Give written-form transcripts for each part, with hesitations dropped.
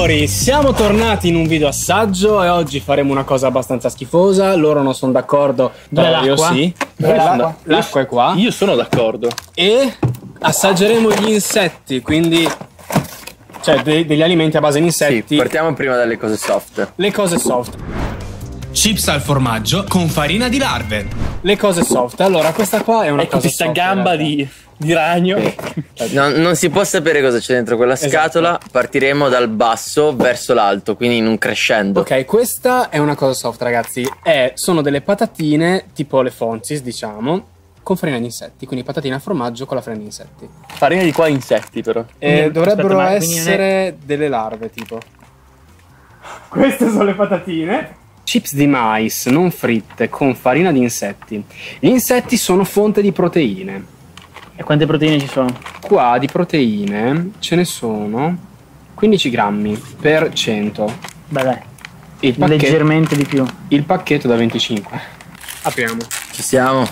Signori, siamo tornati in un video assaggio e oggi faremo una cosa abbastanza schifosa. Loro non sono d'accordo, però io sì. L'acqua è qua. Io sono d'accordo. E assaggeremo gli insetti, quindi cioè degli alimenti a base di insetti. Sì, partiamo prima dalle cose soft. Le cose soft. Chips al formaggio con farina di larve. Le cose soft. Allora, questa qua è una Ecco cosa questa soft. gamba di ragno. Non si può sapere cosa c'è dentro quella scatola. Partiremo dal basso verso l'alto, quindi in un crescendo. Ok, questa è una cosa soft, ragazzi. Sono delle patatine, tipo le Fonzis, diciamo, con farina di insetti. Quindi patatine al formaggio con la farina di insetti. Farina di qua insetti, però. Dovrebbero ma essere delle larve, tipo. Queste sono le patatine. Chips di mais non fritte con farina di insetti. Gli insetti sono fonte di proteine. E quante proteine ci sono? Qua di proteine ce ne sono 15 grammi per 100. Beh dai, Il leggermente di più. Il pacchetto da 25. Apriamo. Ci siamo.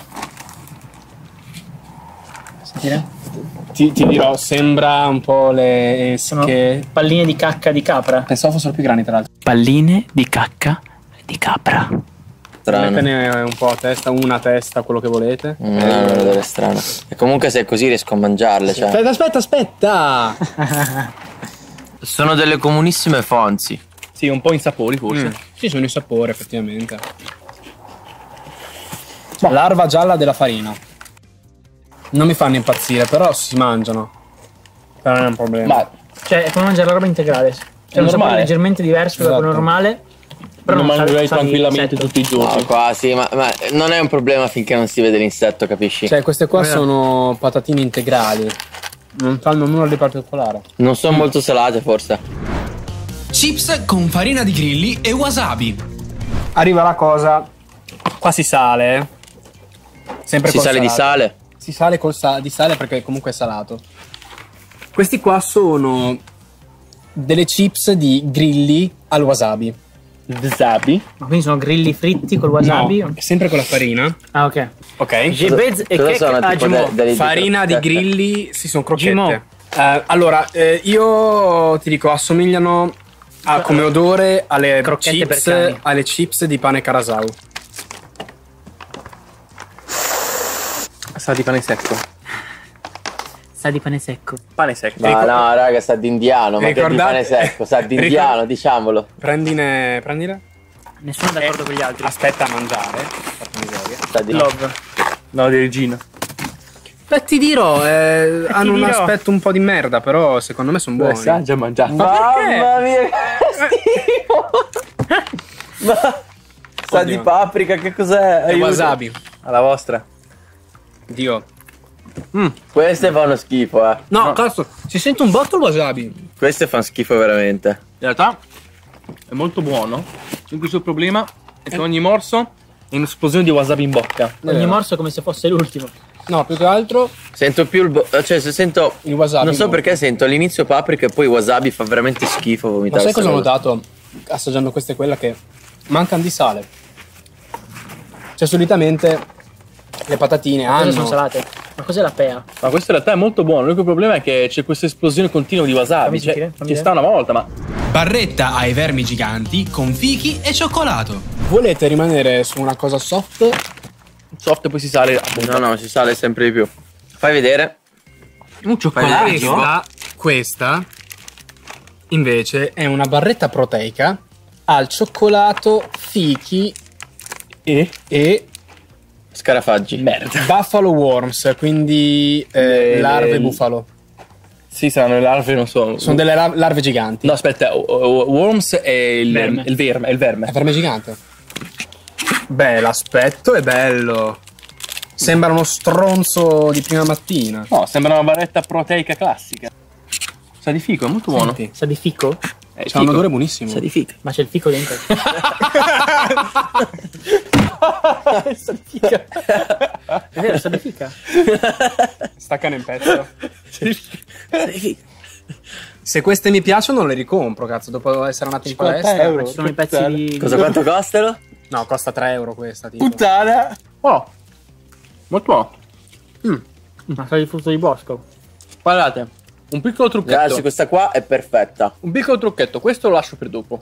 Sentire? Ti dirò, sembra un po' le Sono esche. palline di cacca di capra. Pensavo fossero più grandi, tra l'altro. Palline di cacca di capra. Strano. Mettene un po' a testa, una testa, quello che volete. Non è una delle strane. E comunque se è così riesco a mangiarle, cioè. Aspetta! Sono delle comunissime Fonzi. Sì, un po' insapori forse. Sì, sono i sapori, effettivamente. Larva gialla della farina. Non mi fanno impazzire, però si mangiano. Però non è un problema. Ma Cioè, è come mangiare la roba integrale. È un sapore normale. leggermente diverso da quello Esatto. normale. Però lo non sa- mangerei sa di tranquillamente insetto. tutti i giorni. No, qua sì, ma non è un problema finché non si vede l'insetto, capisci? Cioè, queste qua sono patatine integrali. Non fanno nulla di particolare. Non sono molto salate, forse. Chips con farina di grilli e wasabi. Arriva la cosa. Qua si sale. Sempre Si col sale di salato. sale? Si sale di sale perché comunque è salato. Questi qua sono delle chips di grilli al wasabi. Zabi. Ma quindi sono grilli fritti col wasabi? No, sempre con la farina. Ah, ok. Ok. Gebez e Cosa che sono, tipo, Gimo. delle Farina di crocchette? grilli, sì, sono crocchette. Gimo. Allora, io ti dico, assomigliano come odore Crocchette per cani. alle chips di pane Carasau. Sa di pane secco. Sa di pane secco. Pane secco. Ma no, raga, sa di indiano, ma che di Ricordate- pane secco, sa di indiano, diciamolo. Prendile. Nessuno è d'accordo con gli altri. Aspetta a mangiare. Porca miseria. Sa di Love. No, di regina. Beh, ti dirò, hanno un dirò. aspetto un po' di merda, però secondo me sono buoni. Sa già mangiato. Mamma mia, che schifo! Ma sa Oddio. di paprika, che cos'è? E Aiuto. wasabi. Alla vostra. Dio. Queste fanno schifo, eh. No, cazzo, si sente un botto il wasabi. Queste fanno schifo veramente. In realtà è molto buono. Il suo problema è che ogni morso è un'esplosione di wasabi in bocca. Ogni morso è come se fosse l'ultimo. No, più che altro Sento più cioè se sento il wasabi. non so no. perché sento all'inizio paprika e poi wasabi, fa veramente schifo Ma vomitare. sai cosa ho sta cosa. notato assaggiando queste e quella? Che mancano di sale. Cioè solitamente le patatine Quelle hanno sono salate. Ma cos'è la pea? Ma questo in realtà è molto buono. L'unico problema è che c'è questa esplosione continua di wasabi. Fammi Cioè, sentire, fammi ci sta una volta, ma Barretta ai vermi giganti con fichi e cioccolato. Volete rimanere su una cosa soft? soft e poi si sale appunto. No, si sale sempre di più. Fai vedere. Un cioccolato. Questa invece è una barretta proteica al cioccolato, fichi e Scarafaggi. Merda. buffalo worms, quindi larve bufalo. Sì, saranno le larve, non so. Sono delle larve giganti. No, aspetta, worms è il Verme. verme, è il verme. È verme gigante. Beh, l'aspetto è bello. Sembra uno stronzo di prima mattina. No, sembra una barretta proteica classica. Sa di fico, è molto buono. Senti, Sa di fico? c'ha un odore buonissimo. Sa di fica. Ma c'è il fico dentro. Sa di fica. È vero, sa di fica. Staccane in pezzo. Sa di fica. Se queste mi piacciono le ricompro, cazzo, dopo essere andato in 50 palestra. euro. Ci sono i pezzi di... Cosa, quanto costano? No, costa 3 euro questa, tipo. Puttana. Oh, molto buono. Ma sa di frutto di bosco. Guardate, Un piccolo trucchetto. Ragazzi, questa qua è perfetta. Un piccolo trucchetto, questo lo lascio per dopo.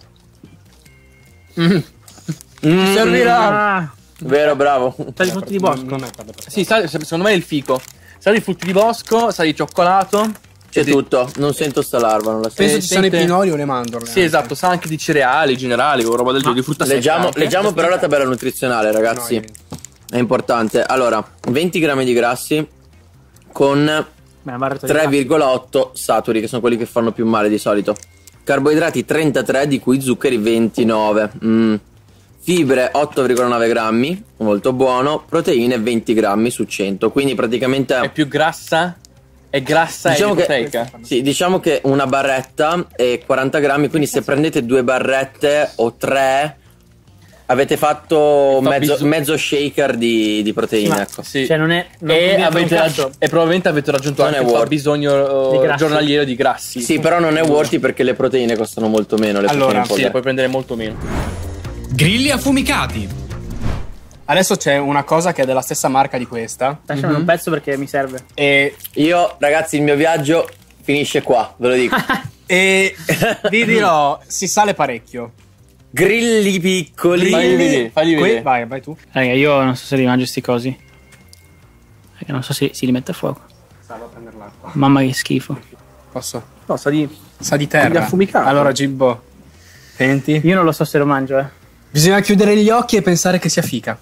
Servirà. Ah, Vero, bravo. sta di frutti di bosco. Non è quello. Sì, secondo me è il fico. Sa di frutti di bosco, sa di cioccolato. C'è tutto. Non sento sta larva, non la sento. Penso ci siano i sente- pinoli o le mandorle. Sì, esatto, sa anche di cereali generali o roba del genere, di frutta secca. Leggiamo anche. però la tabella nutrizionale, ragazzi. È importante. Allora, 20 grammi di grassi con Beh, una barretta di grassi. 3,8 saturi, che sono quelli che fanno più male di solito. Carboidrati 33, di cui zuccheri 29. Fibre 8,9 grammi, molto buono. Proteine 20 grammi su 100. Quindi praticamente È più grassa? È grassa diciamo e che, proteica. sì, diciamo che una barretta è 40 grammi. Quindi se prendete 2 barrette o 3, avete fatto mezzo shaker di proteine. Ma- Ecco. Sì. Cioè non è... non E, conviene un cazzo. e probabilmente avete raggiunto Non anche è il worth. fabbisogno Di grassi. giornaliero di grassi. Sì, però non è worthy perché le proteine costano molto meno. Le Allora, proteine in Sì, polvere. le puoi prendere molto meno. Grilli affumicati. Adesso c'è una cosa che è della stessa marca di questa. Lasciami un pezzo perché mi serve. E, Io, ragazzi, il mio viaggio finisce qua, ve lo dico. e vi dirò, si sale parecchio. Grilli piccoli. Fagli vedere. Vai tu. Raga, io non so se li mangio sti cosi. Perché non so se si li mette a fuoco. Salvo a prendere l'acqua. Mamma che schifo. Posso? No, sa di... Sa di terra. Di affumicato. Allora, Gibbo, senti? Io non lo so se lo mangio, Bisogna chiudere gli occhi e pensare che sia fica.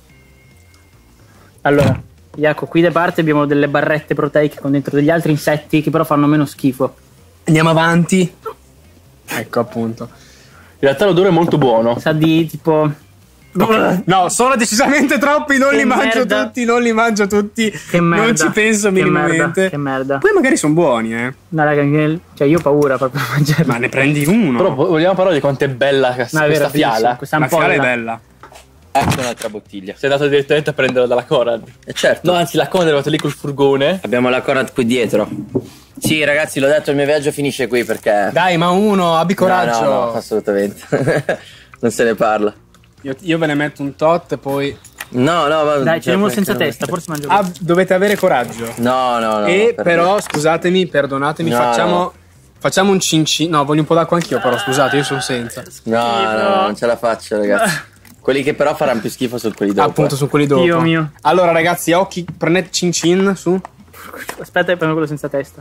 Allora, Jaco, qui da parte abbiamo delle barrette proteiche con dentro degli altri insetti che però fanno meno schifo. Andiamo avanti. Ecco, appunto. In realtà l'odore è molto buono. Sa di tipo... No, sono decisamente troppi, non Che li mangio merda. tutti, non li mangio tutti. Che merda. Non ci penso Che minimamente. merda, che merda. Poi magari sono buoni, No, raga, cioè io ho paura proprio a mangiarli. Ma ne prendi uno. Però vogliamo parlare di quanto è bella questa No, è vero, fiala. questa La fiala è ampolla. bella. Ecco un'altra bottiglia. Sei andato direttamente a prenderla dalla Conad. Certo. No, anzi, la Conad è arrivata lì col furgone. Abbiamo la Conad qui dietro. Sì, ragazzi, l'ho detto, il mio viaggio finisce qui perché... Dai, ma uno, abbi coraggio. No, assolutamente. Non se ne parla. Io ve ne metto un tot e poi... No, ma... Dai, ce n'è uno senza testa, forse mangio Ah, dovete avere coraggio. No. E per però, scusatemi, perdonatemi, No, facciamo un cincin. No, voglio un po' d'acqua anch'io, però scusate, io sono senza. No, non ce la faccio, ragazzi. Quelli che però faranno più schifo sono quelli dopo. Appunto, su quelli dopo. Dio mio. Allora, ragazzi, occhi, prendete cincin su. Aspetta che prendo quello senza testa.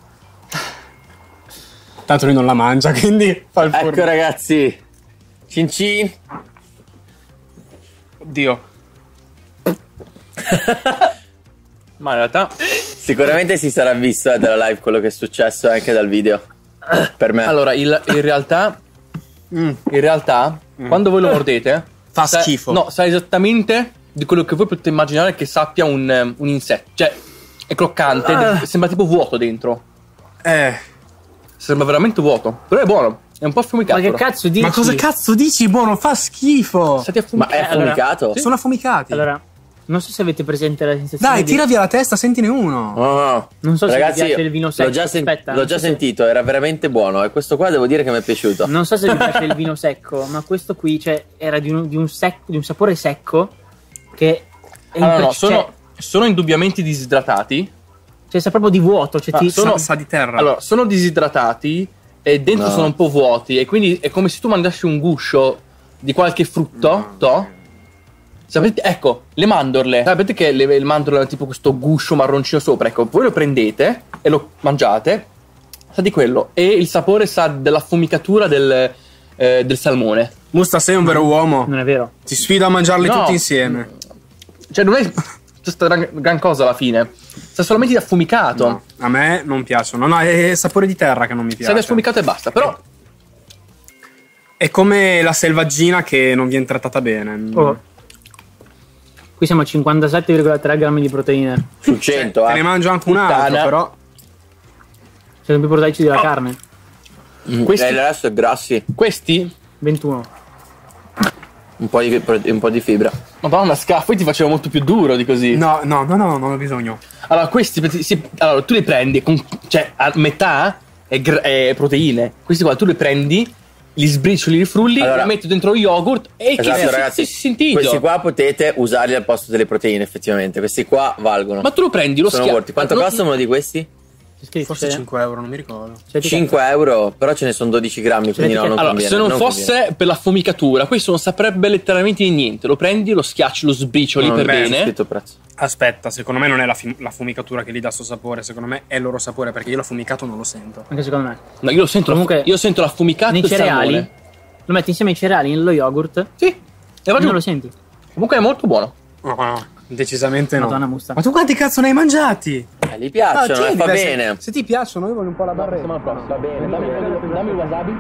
Tanto lui non la mangia, quindi fa il Ecco, furbo. ragazzi. Cin cin. Oddio. Ma in realtà... Sicuramente si sarà visto dalla live quello che è successo anche dal video. Per me. Allora, in realtà... In realtà, quando voi lo mordete... Fa schifo. No, sa esattamente di quello che voi potete immaginare che sappia un insetto. Cioè, è croccante, sembra tipo vuoto dentro. Sembra veramente vuoto. Però è buono. È un po' affumicato. Ma che cazzo dici? Ma cosa cazzo dici? Buono, fa schifo. State Ma è affumicato? Sono affumicati. Allora, non so se avete presente la sensazione Dai, di... tira via la testa, sentine uno. No. Non so se Ragazzi, vi piace il vino secco. L'ho già, Aspetta, l'ho non già so se- sentito, era veramente buono. E questo qua devo dire che mi è piaciuto. Non so se vi piace il vino secco, ma questo qui, cioè, era di un sapore secco che è Allora, no, cioè, sono indubbiamente disidratati. cioè, sa proprio di vuoto, cioè ti Sa di terra. Allora, sono disidratati e dentro No. sono un po' vuoti. E quindi è come se tu mangiassi un guscio di qualche frutto, Sapete, ecco, le mandorle. Sapete che le mandorle hanno tipo questo guscio marroncino sopra? Ecco, voi lo prendete e lo mangiate. Sa di quello. E il sapore sa dell'affumicatura del salmone. Musta, sei un vero uomo. non è vero. Ti sfido a mangiarli No. tutti insieme. Cioè, non è questa gran cosa alla fine. Sa solamente di affumicato. No, a me non piacciono. No, è sapore di terra che non mi Sa piace. di affumicato e basta. Però, È come la selvaggina che non viene trattata bene. Oh. Qui siamo a 57,3 grammi di proteine. Su 100, Te ne mangio anche un altro, Puttana. però. Sono più proteici della carne. questi- E il resto è grassi. questi... 21. Un po' di fibra. Madonna, poi ti facevo molto più duro di così. No, non ho bisogno. Allora, questi allora, tu li prendi cioè a metà è proteine. Questi qua tu li prendi, li sbricioli, li frulli, Allora- li metti dentro lo yogurt e Esatto, ragazzi. si sentito. Questi qua potete usarli al posto delle proteine, effettivamente. Questi qua valgono. Ma tu lo prendi, lo Sono schiacci. worth. Quanto costano uno di questi? C'è scritto, Forse 5 euro, non mi ricordo. 5 euro, però ce ne sono 12 grammi, quindi no, non Allora, conviene. se non conviene. fosse per l'affumicatura, questo non saprebbe letteralmente di niente. Lo prendi, lo schiacci, lo sbricioli Non per c'è bene. scritto prezzo. Aspetta, secondo me non è la fumicatura che gli dà sto sapore, secondo me è il loro sapore, perché io l'affumicato non lo sento. Anche secondo me. No, io lo sento, Comunque, io sento l'affumicato Nei e il cereali, salmone. lo metti insieme ai cereali nello yogurt. Sì, e va giù. Non lo senti. Comunque è molto buono. Decisamente no. Madonna musta. Ma tu quanti cazzo ne hai mangiati? Gli piacciono, tieni, fa beh, bene. Se ti piacciono, io voglio un po' la barretta. Va bene, dammi il wasabi.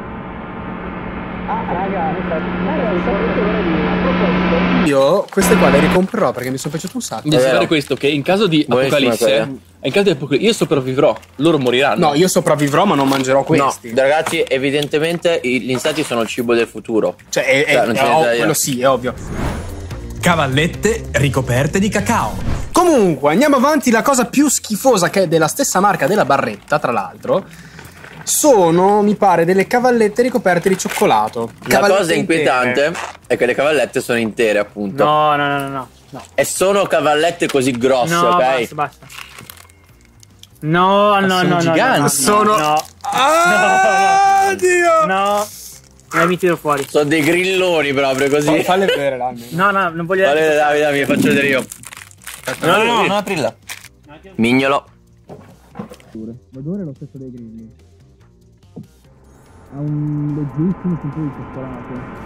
Io queste qua le ricomprerò perché mi sono piaciute un sacco. Devi vero. sapere questo, che in caso di Buonissima apocalisse, quella. in caso di apocalisse, io sopravvivrò, loro moriranno. No, io sopravvivrò, ma non mangerò No, questi. ragazzi, evidentemente gli insetti sono il cibo del futuro. Cioè, non ce n'è da dire. quello sì, è ovvio. Cavallette ricoperte di cacao. Comunque, andiamo avanti. La cosa più schifosa, che è della stessa marca della barretta, tra l'altro, sono, mi pare, delle cavallette ricoperte di cioccolato. La Cavallette cosa inquietante intere. è che le cavallette sono intere, appunto. No. E sono cavallette così grosse, No, ok? basta. No. giganti. Sono- No. Ah, Dio! No. Mi tiro fuori. Sono dei grilloni proprio così. Falle vedere l'almeno. No, non voglio. Vale, Davide, mi faccio vedere io. No, non aprirla. Mignolo. L'odore è lo stesso dei grilli. Ha un leggerissimo senso di cioccolato.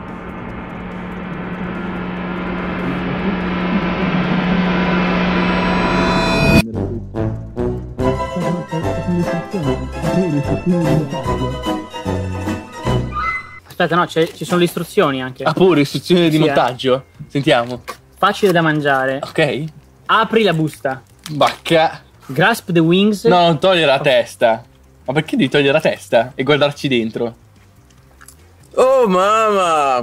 Aspetta, no, ci sono le istruzioni anche. Ah, pure istruzioni di Sì, montaggio. Sentiamo. Facile da mangiare. Ok. Apri la busta. Bacca. Grasp the wings. No, non togliere la testa. Ma perché devi togliere la testa e guardarci dentro? Oh, mamma.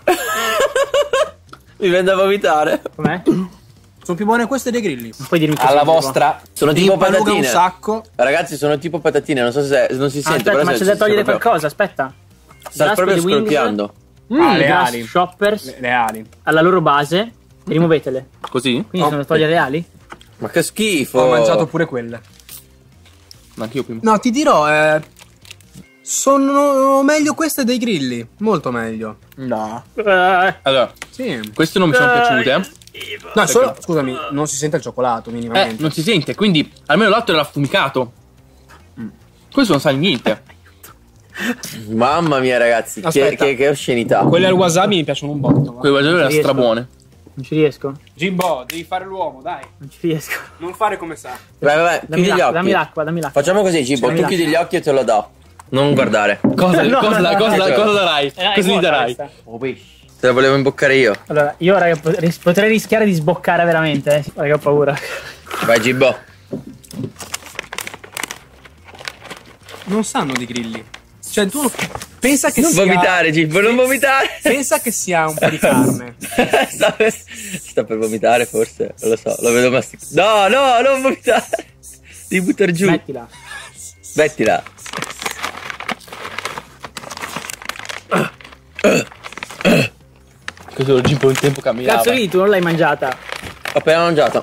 Mi viene da vomitare. Com'è? Sono più buone queste dei grilli. Non puoi dirmi che Alla sono vostra. Sono Mi tipo impaluga un patatine. sacco. Ragazzi, sono tipo patatine. Non so se non si tipo. sente, Aspetta, però ma se- c'è da si togliere proprio- qualcosa, aspetta. Sta Grasp proprio the wings, scrocchiando. Le Grass ali. shoppers Le ali. alla loro base. Rimuovetele. Così? Quindi sono da togliere le ali? Ma che schifo. Ho mangiato pure quelle. Ma anch'io prima. No, ti dirò, sono meglio queste dei grilli. Molto meglio. No. Allora, Sì. queste non mi sono piaciute. No, solo, scusami, non si sente il cioccolato minimamente. Non si sente, quindi almeno l'altro era affumicato. Questo non sa niente. Mamma mia, ragazzi, Aspetta. che oscenità. Quelle al wasabi mi piacciono un botto. Quei guardate erano riesco. strabuone. Non ci riesco. Jimbo, devi fare l'uomo, dai. Non ci riesco. Non fare come sa. Vai, chiudi gli occhi. Dammi l'acqua, dammi l'acqua. Facciamo così, Cibo. Dammi Tu l'acqua. chiudi gli occhi e te lo do. Non guardare. Cosa No, cosa no, cosa darai? È Cosa gli vuota darai? questa. Te la volevo imboccare io. Allora, io raga, potrei rischiare di sboccare veramente, raga, ho paura. Vai, Gibbo. Non sanno di grilli. Cioè, tu pensa che Non sia... vomitare, Gibbo, non vomitare. Pensa che sia un po' di carne. Sta per vomitare, forse. Non lo so, lo vedo masticato. No, non vomitare. Devi buttare giù. Mettila. Mettila. Questo Gimpo un tempo camminava. Cazzo lì, tu non l'hai mangiata. Ho appena mangiato.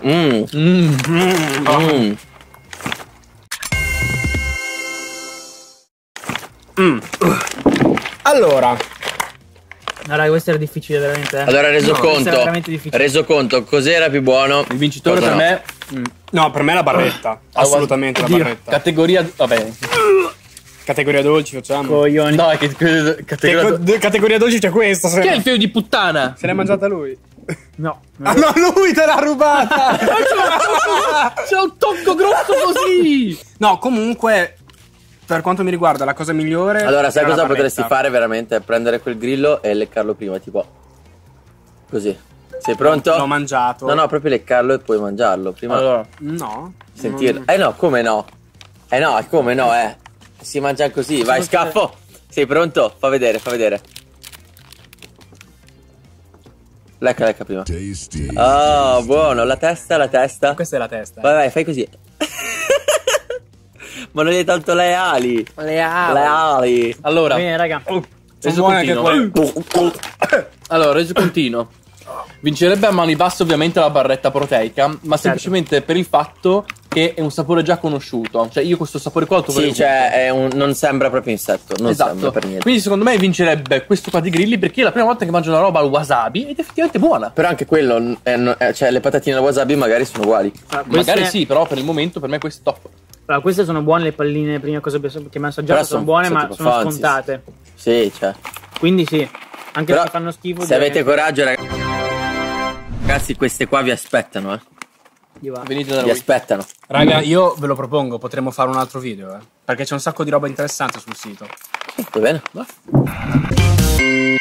Allora, No, raga, questo era difficile veramente. Allora, No, questo era veramente difficile. reso conto, cos'era più buono? Il vincitore Cosa per no? me. no, per me la barretta. Assolutamente la Oddio. barretta. Categoria. Va bene. Categoria dolci facciamo. Coglioni. No, è che categoria. Categoria dolci c'è questa. Chi è il figlio di puttana? Se l'è mangiata lui. No. Ah no, lui te l'ha rubata. C'è un tocco grosso così! No, comunque, per quanto mi riguarda, la cosa migliore. Allora, sai era la cosa barretta. potresti fare veramente? Prendere quel grillo e leccarlo prima, tipo così. Sei pronto? L'ho mangiato. No, proprio leccarlo e poi mangiarlo. Prima Allora, No. sentirlo. No, come no? No, come no, Si mangia così, vai, scaffo. Sei pronto? Fa vedere. Lecca prima. Oh, buono, la testa. Questa è la testa. Vai, fai così. Ma non gli hai tolto le ali. Le Le ali. ali. allora, Bene, raga. Sono reso buone anche continuo. quelle. Allora, reso continuo. Vincerebbe a mani basse ovviamente la barretta proteica, ma semplicemente per il fatto che è un sapore già conosciuto. Cioè io questo sapore qua lo trovo non sembra proprio insetto, non sembra per niente. Quindi secondo me vincerebbe questo qua di Grilli, perché è la prima volta che mangio una roba al wasabi ed è effettivamente buona. Però anche quello, cioè le patatine al wasabi magari sono uguali. Magari sì, però per il momento per me questo è top. Allora, queste sono buone, le palline, prima cosa che mi ha assaggiato sono buone, ma sono scontate. Sì, cioè. Quindi sì, anche però, se fanno schifo. Se avete coraggio, ragazzi, queste qua vi aspettano, Venite da vi noi. aspettano. Raga, io ve lo propongo, potremmo fare un altro video, perché c'è un sacco di roba interessante sul sito. Va bene.